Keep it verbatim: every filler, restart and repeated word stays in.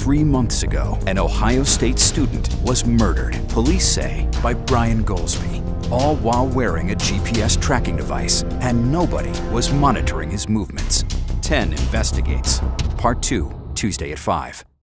Three months ago, an Ohio State student was murdered, police say, by Brian Goldsby, all while wearing a G P S tracking device, and nobody was monitoring his movements. ten investigates. Part two, Tuesday at five.